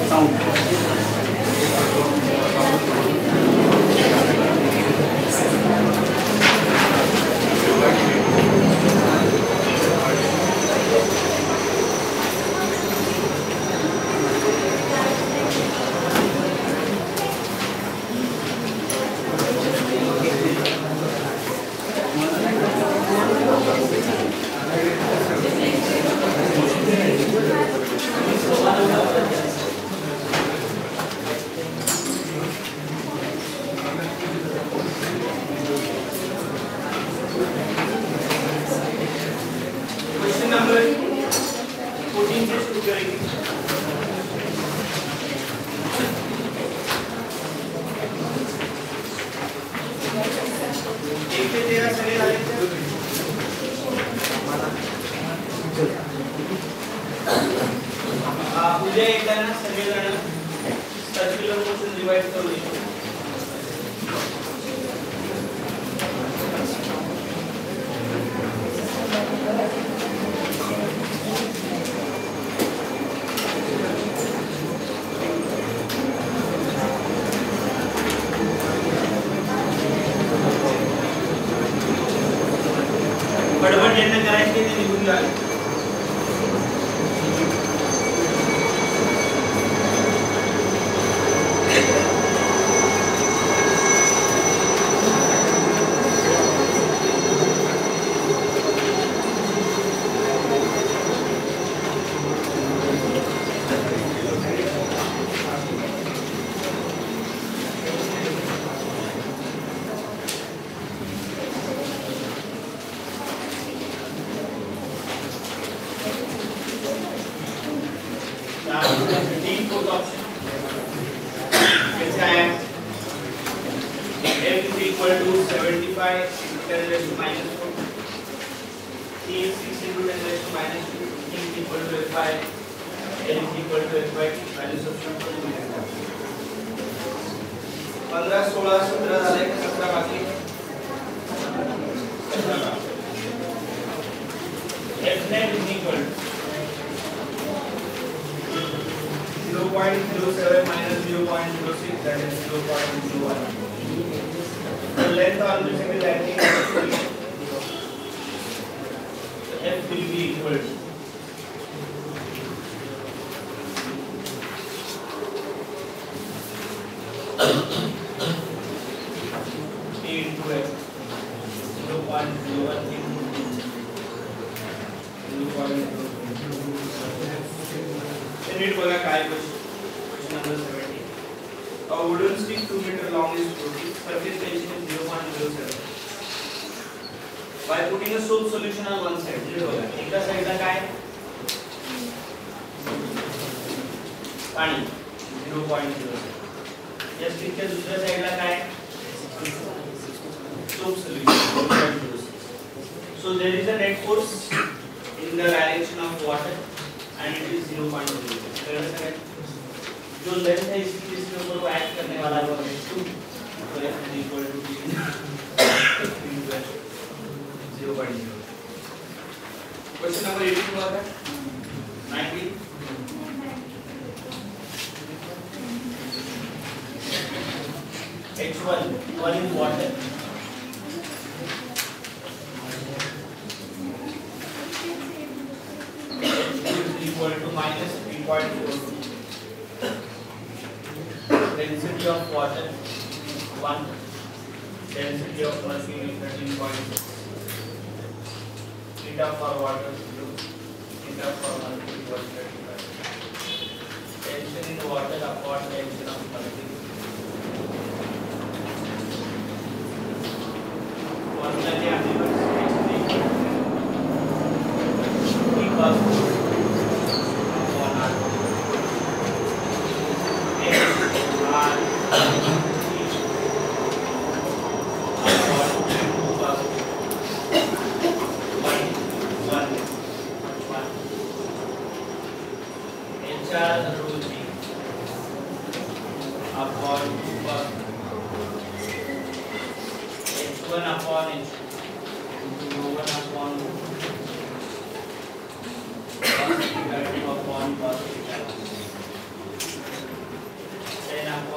उद्या येताना सगळेजण सर्क्युलर मोशन डिवाइड करू शकतो. बडबड ज्यांना करायचे ते निघून जा.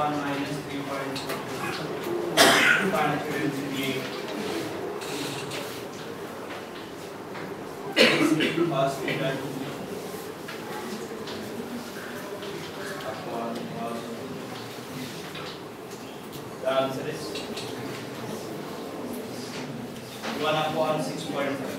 upon minus 3.42 density cos theta 2 upon cos. The answer is 1 upon 6.5.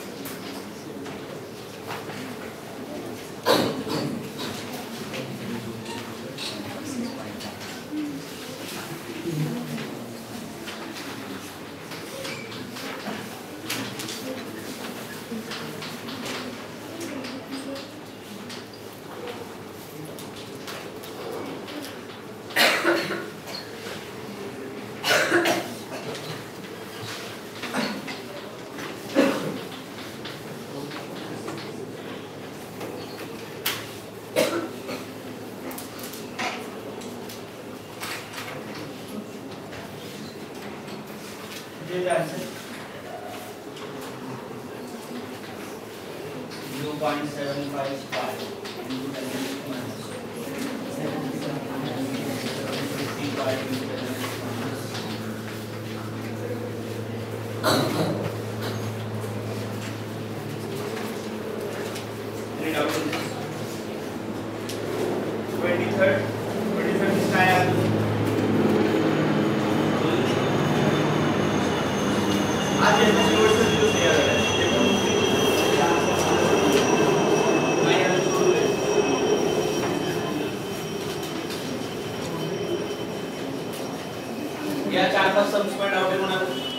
The answer 0.755 into 10 minus 55 into 10 Any doubt in this? 23rd is काय आहे? आज ये यूनिवर्सल यूज किया जा रहा है देखो मैं यहां छोड़ दे या 4-5 सम्स पॉइंट आउट है कोणा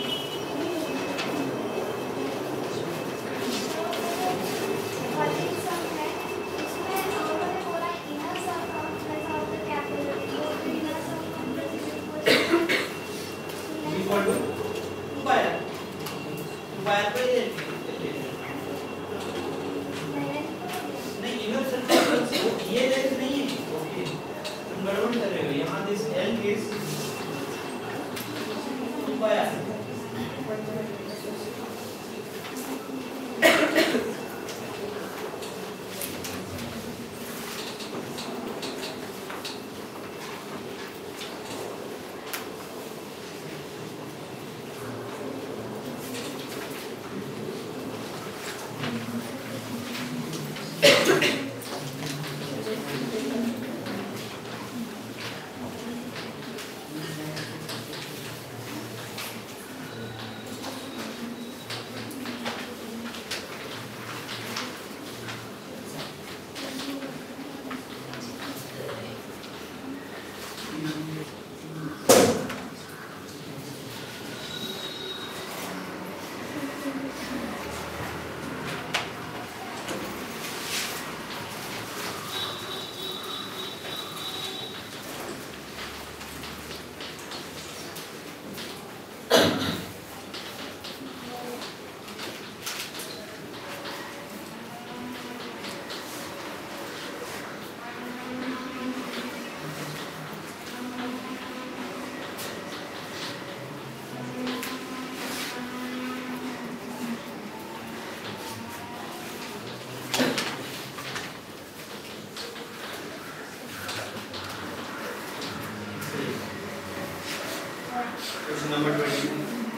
Question number 22.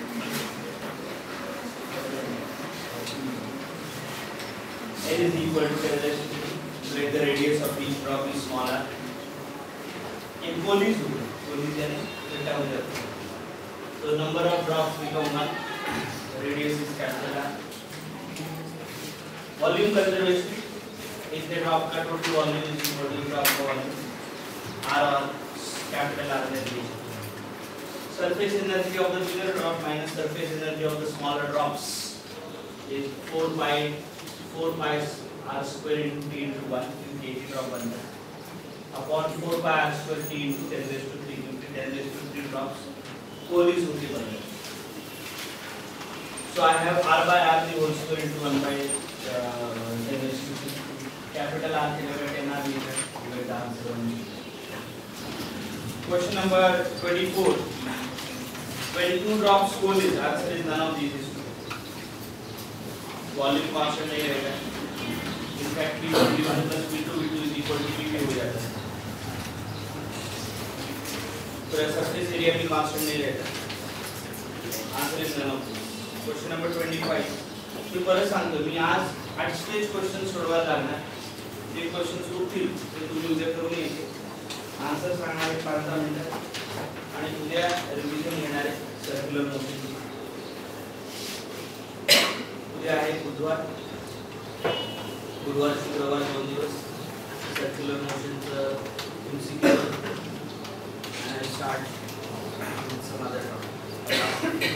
N is equal to 10 raised to 3. Let the radius of each drop is smaller. In Cole's rule, Cole's यानी डेल्टा हो जाता है. So number of drops become 1. Radius is capital R. Volume conservation. If the drop का total volume is equal to drop का volume R और capital R ले surface energy of the bigger drop minus surface energy of the smaller drops is 4 pi r square into t into 1 into kg drop under upon 4 pi r square t into 10 raised to 3 into 10 raised to 3 drops Cole's rule बनेगा. So I have r by r the whole square into 1 by 10 raised to 3 capital R divided 10 r divided the answer only. Question number 24. When 2 drops Cole's, answer is none of these is true. Volume constant नहीं रहेगा. In fact, P1 plus P2 is equal to P2 हो जाता है. तो surface area भी constant नहीं रहता. Answer is none of. Question number 25. मी परत सांगतो, मी आज 8 क्वेश्चन सोडवायला लागणार. जे क्वेश्चन उरतील ते तुम्ही उद्या करून यायचे. आन्सर सांगणार 5-10 मिनिटात आणि उद्या रिव्हिजन घेणार आहे सर्क्युलर मोशन. उद्या आहे बुधवार, शुक्रवार 2 दिवस सर्क्युलर मोशनचं MCQ आणि स्टार्ट some other topic.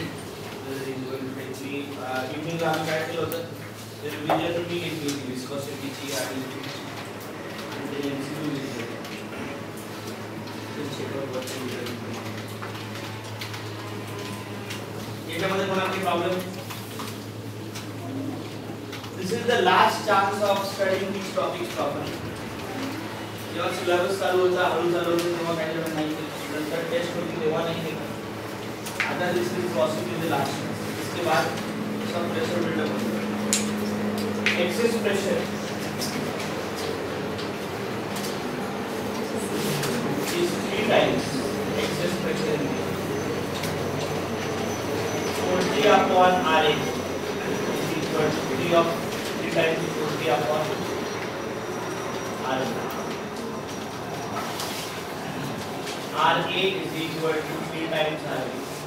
इव्हनिंगला आम्ही काय केलं होतं, रिव्हिजन मी घेतली होती विस्कॉसिटीची आणि ते MCQ घेतले होते. याच्यामध्ये कोणाला काही problem? This is the last chance of studying these topics properly. जेव्हा सिलेबस चालू होता, हळू चालू होता, तेव्हा काही जण नाही केलं. नंतर टेस्ट होती तेव्हा नाही केलं. आता this is possibly the last chance. इसके बाद सब प्रेशर बिल्डअप होता. Excess pressure is 3 times excess pressure in the 40 upon RA is equal to 3 times 40 upon RA. RA is equal to 3 times RA.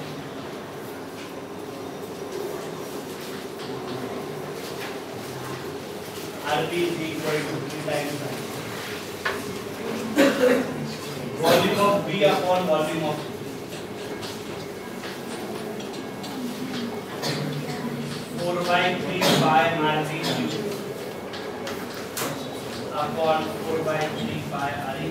RB is equal to 3 times RA. Volume of B upon volume of B. 4/3 RB cube upon 4/3 RA.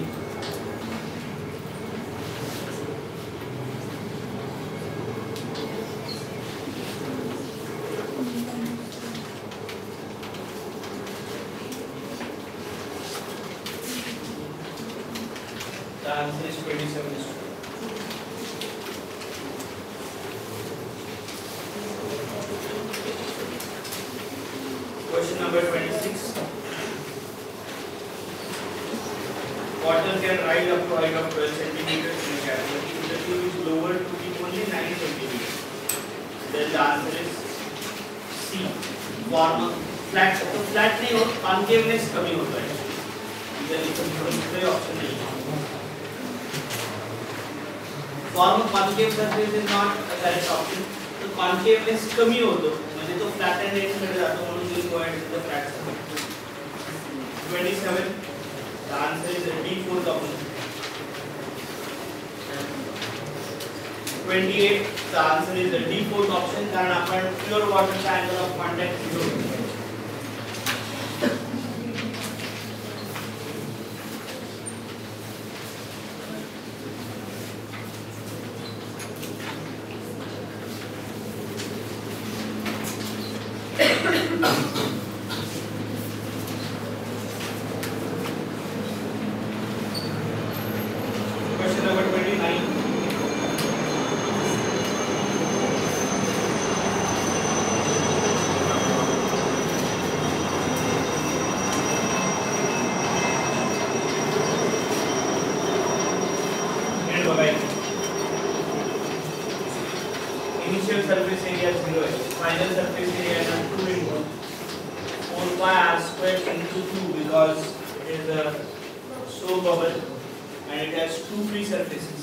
The answer is 27. Question number 26. Water can rise up to height of 12 centimeters in a capillary if the tube is lowered to be only 9 centimeters. Then the answer is C. Form flat. तो flat नहीं हो, concaveness कमी होता है. इधर कोई option नहीं है. Form of concave surface is not a correct option. तो concaveness कमी होतो, म्हणजे तो flattened end कडे जातो, म्हणून we'll go ahead with the flat surface. 27. The answer is D, fourth option. 28. The answer is the D, fourth option, कारण आपण pure water चा angle of contact 0. Question number 29. Initial surface area 0 है, final surface area is 2 into 4 pi r square into 2 because it is a soap bubble and it has 2 free surfaces.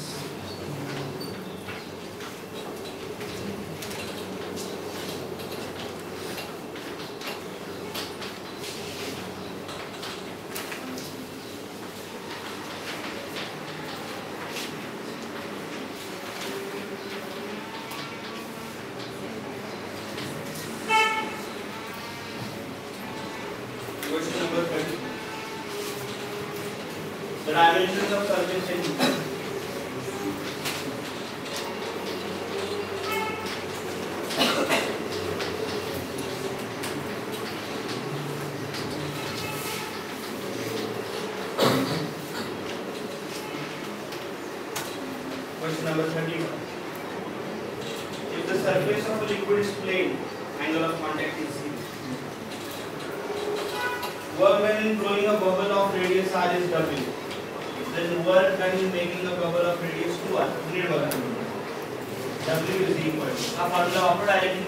Question number 30. The dimensions of surface area. Question number 31. If the surface of a liquid is plane, angle of contact is 0. Work done in blowing a bubble of radius r is W. Then work done in making a bubble of radius 2r. Limited बघा W is equal to हा formula वापर directly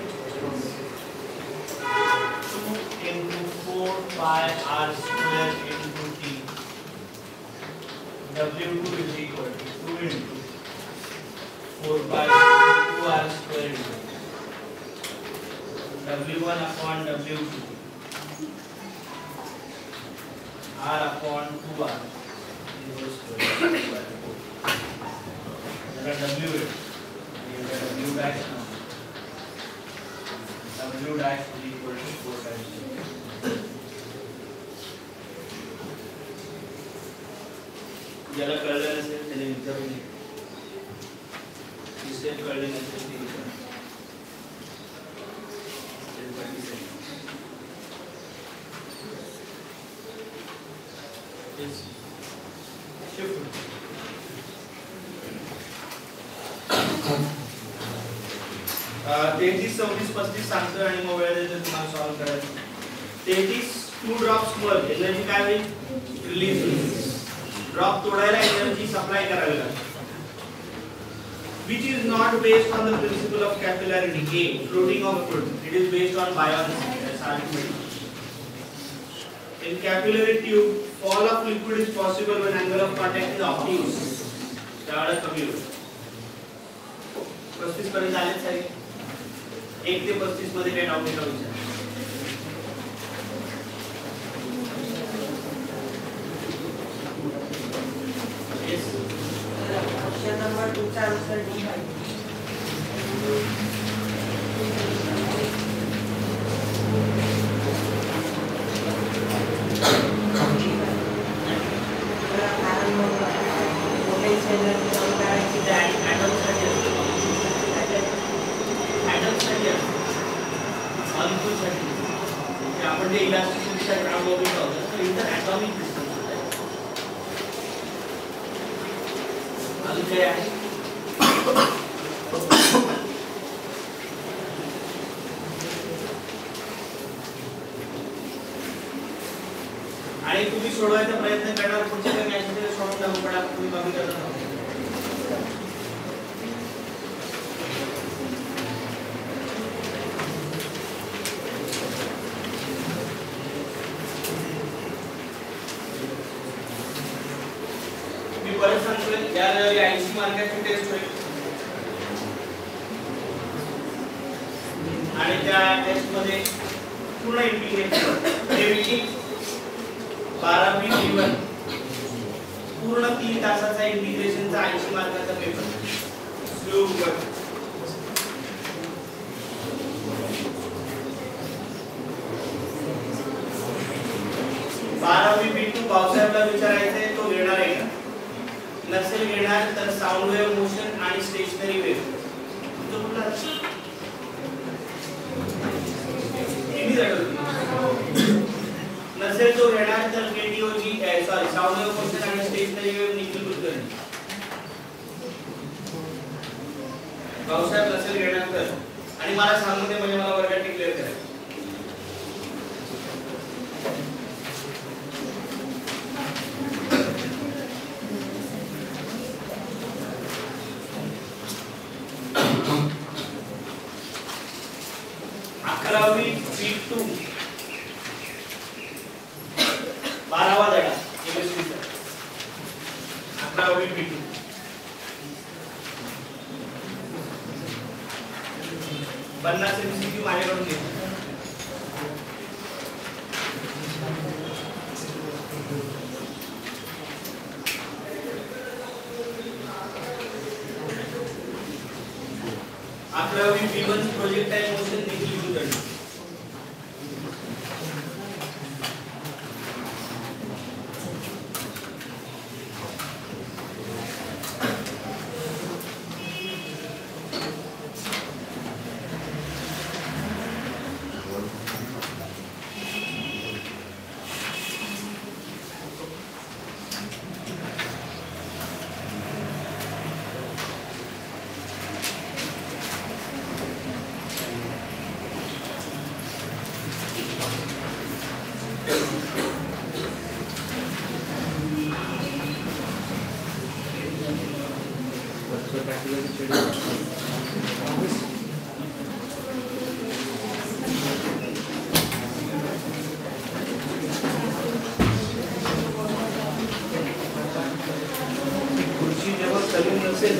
2 into 4 pi r square into t W2 is equal to 2 into 4 pi 2r square into W1 upon W2 r upon 2r whole square W it W dash now W dash is equal to 4 times ज्याला कळलं नसेल त्याने विचारून घे system कळले नसेल ते विचार शिफ्ट 33 26 35 सांगतो आणि मग वेळ देतो तुम्हाला सॉल्व करायचं 33 2 ड्रॉप्स वर एनर्जी काय होईल रिलीज होईल ड्रॉप तोडायला एनर्जी सप्लाय करावी लागते which is not based on the principle of capillarity A floating of fluid it is based on buoyancy as arithmetic in capillary tube fall of liquid is possible when angle of contact is obtuse त्यावेळेला कमी होईल 35 पर्यंत आले सारे 1 ते 35 मध्ये काय doubt आहे विचार नंबर 2 चा आंसर डी आहे आपण जे इलास्टिसिटीचा ग्राफ बघितला होता तर इथं ॲटॉमिक डिस्टन्स अजून काय आहे आणि तुम्ही सोडवायचा प्रयत्न करणार पुढच्या काही मॅचमध्ये सोडून दाखवू पण आपण तुम्ही कमी करत आहात परत सांगतोय या 80 मार्काची टेस्ट होईल आणि त्या टेस्ट मध्ये पूर्ण इंटिग्रेशन डेव्हिटी 12B1 पूर्ण 3 तासाचा इंटिग्रेशनचा 80 मार्काचा पेपर स्लो कर 12B2 भाऊसाहेबला विचारायचंय तो घेणार आहे का नसेल घेणार तर साऊंड वेव्ह मोशन आणि स्टेशनरी वेव्ह तुमचं कुठला नसेल तो घेणार तर केटीओजी सॉरी साऊंड वेव्ह मोशन आणि स्टेशनरी वेव्ह निखिल कुलकर्णी भाऊसाहेब नसेल घेणार तर आणि मला सांगू दे म्हणजे मला वर्गात क्लिअर करायचं 11वी B2 12वा धडा केमिस्ट्रीचा 11वी B2 50 MCQ माझ्याकडून घे 11वी B1 projectile motion Nikhil Kulkarni खुर्ची जेव्हा खाली नसेल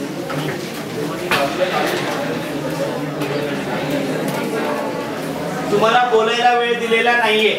तुम्हाला बोलायला वेळ दिलेला नाहीये.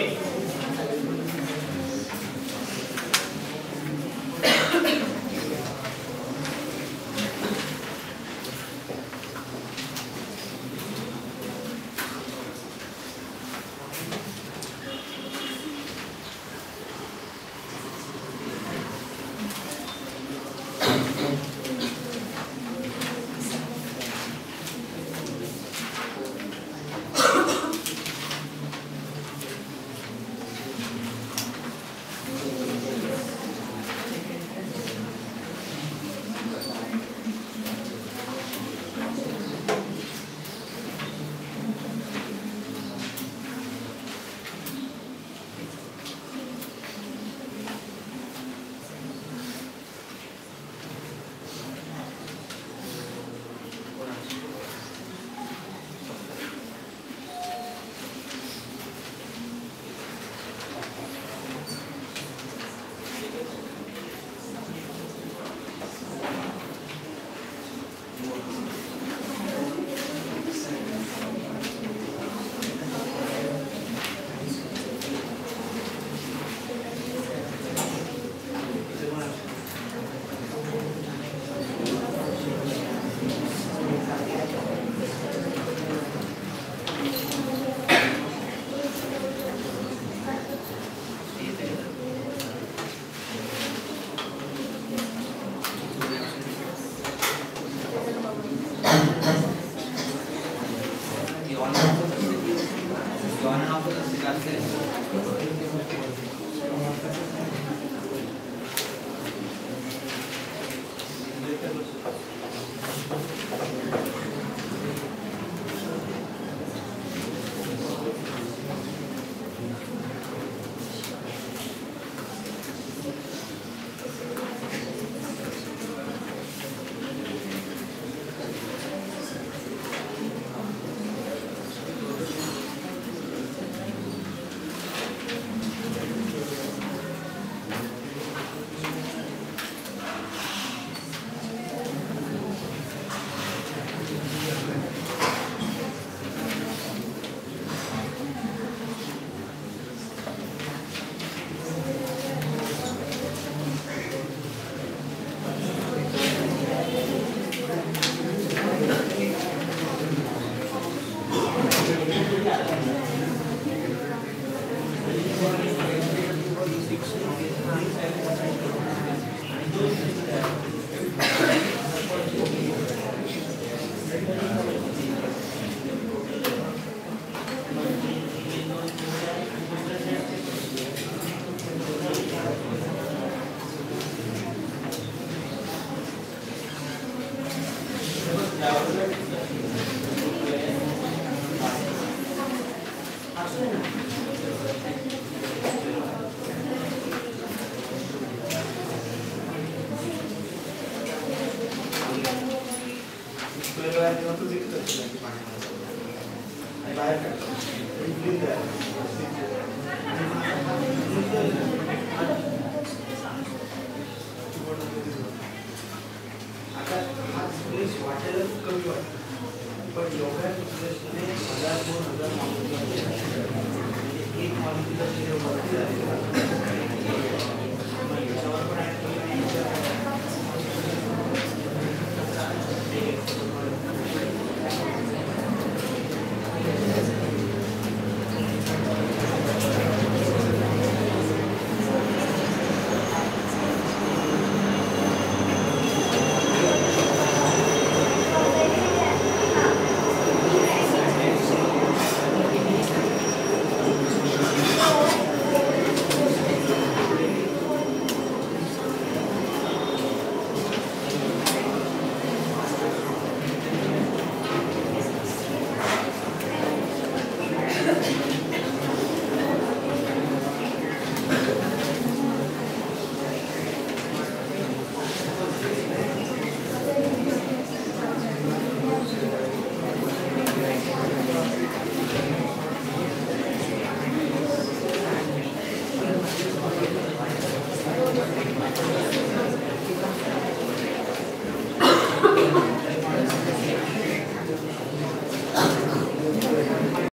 एक